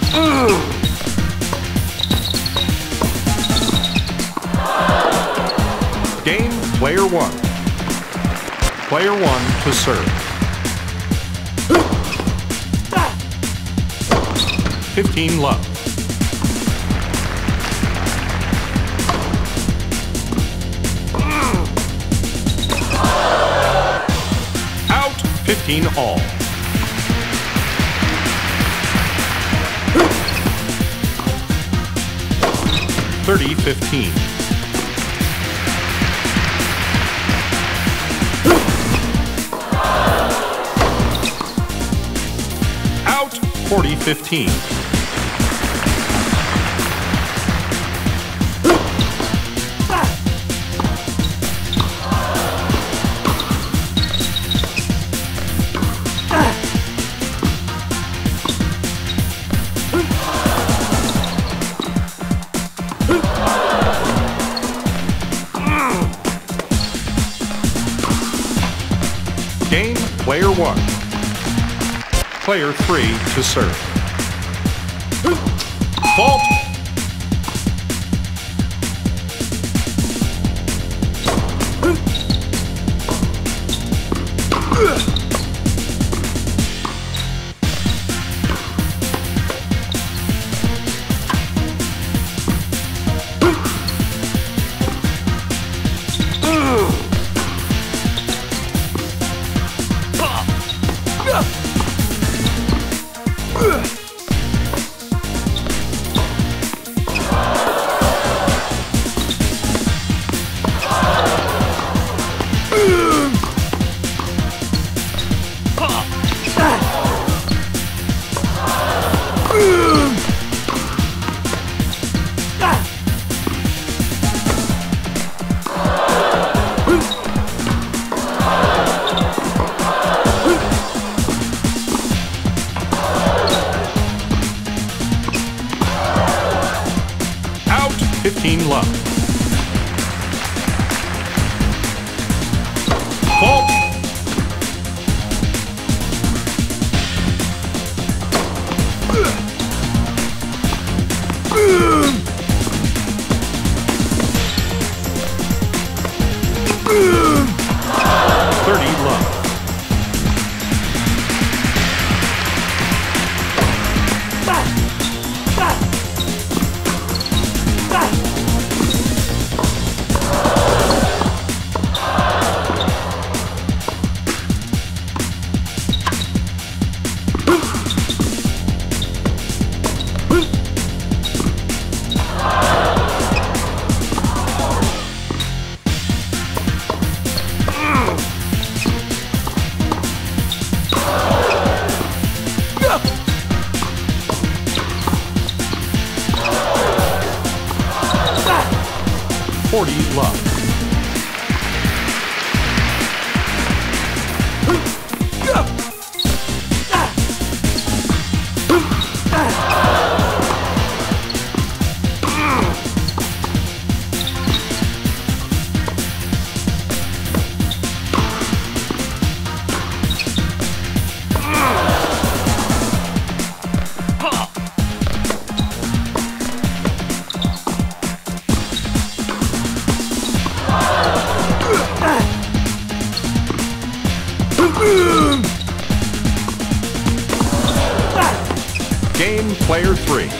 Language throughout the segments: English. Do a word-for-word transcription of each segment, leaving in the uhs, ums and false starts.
Game, player one. Player one to serve. fifteen love. Out, fifteen all. thirty fifteen. Out, forty fifteen. Game, player one. Player three to serve. Fault. fifteen love. Fault. thirty love. forty love. Game, player three.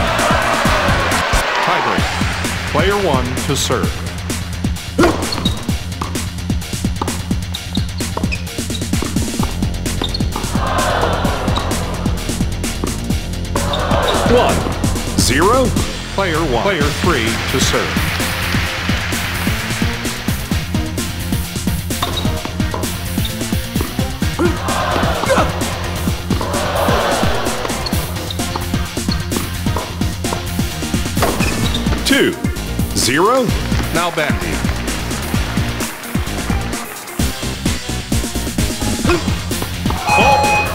Tiebreak. Player one to serve. One. Zero. Player one. Player three to serve. Two. Zero. Now Bandy. Fault.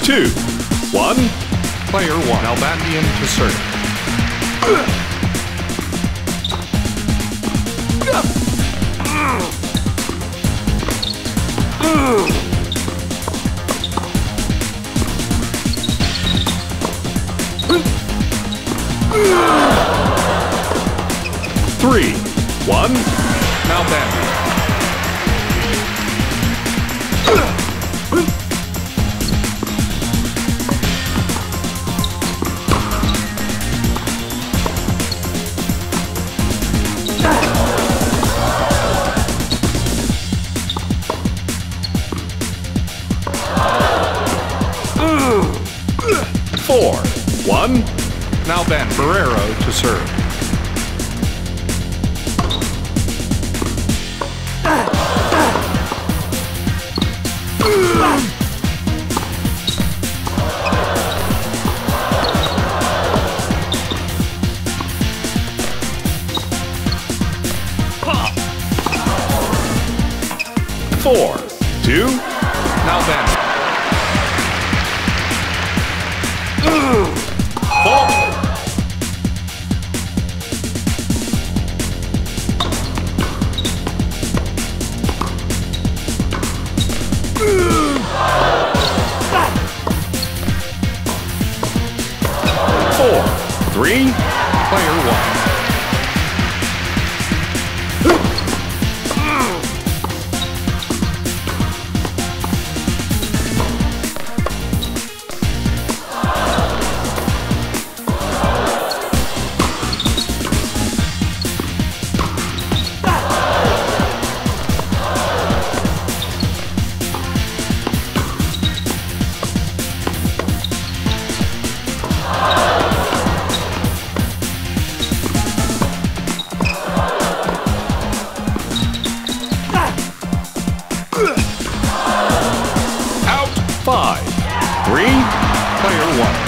two, one. Player one. Nalbandian to serve. Three, one. Nalbandian. Four, one. Now Ben Ferrero to serve. Four, two. Now Ben. Four, three, player one. Five, three, player one.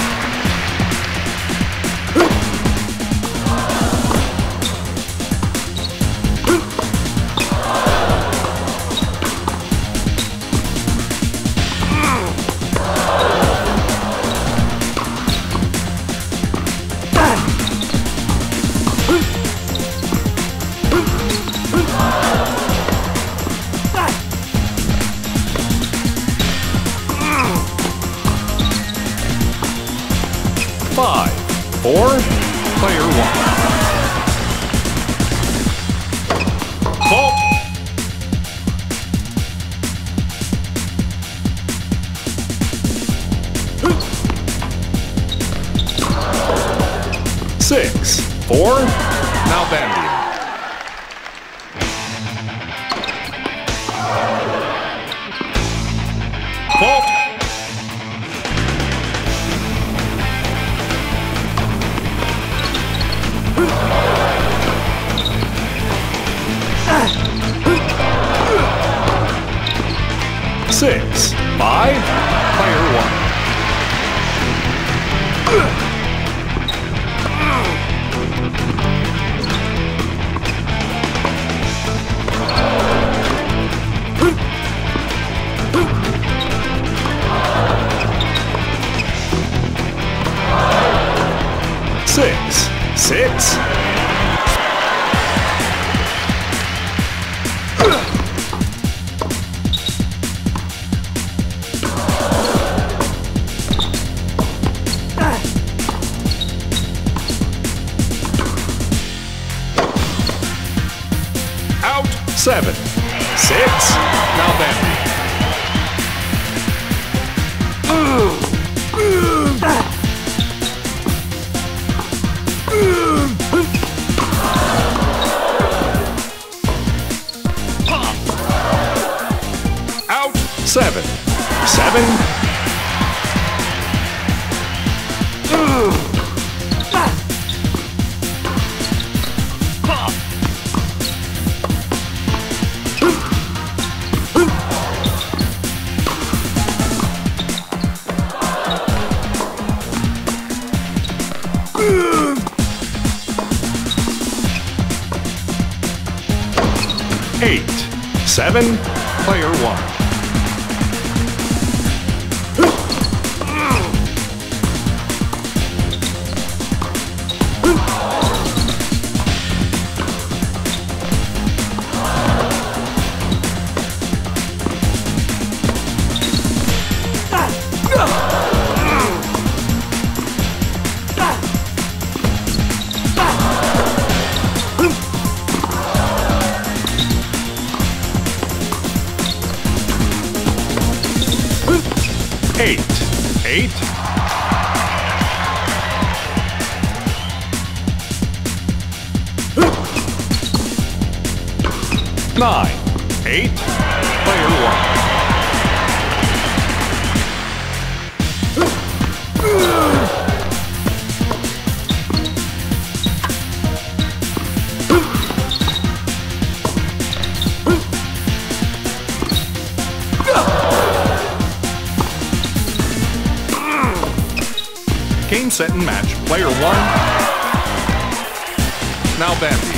Five, four, player one. Fault. Six, four, Nalbandian. Fault. Six, five, player one. Six, six. Seven, six, now Bandy. Out, seven, seven. Eight, seven, player one. Eight. Eight. Nine. Eight. Player one. Game, set, and match. Player one. Now Bambi.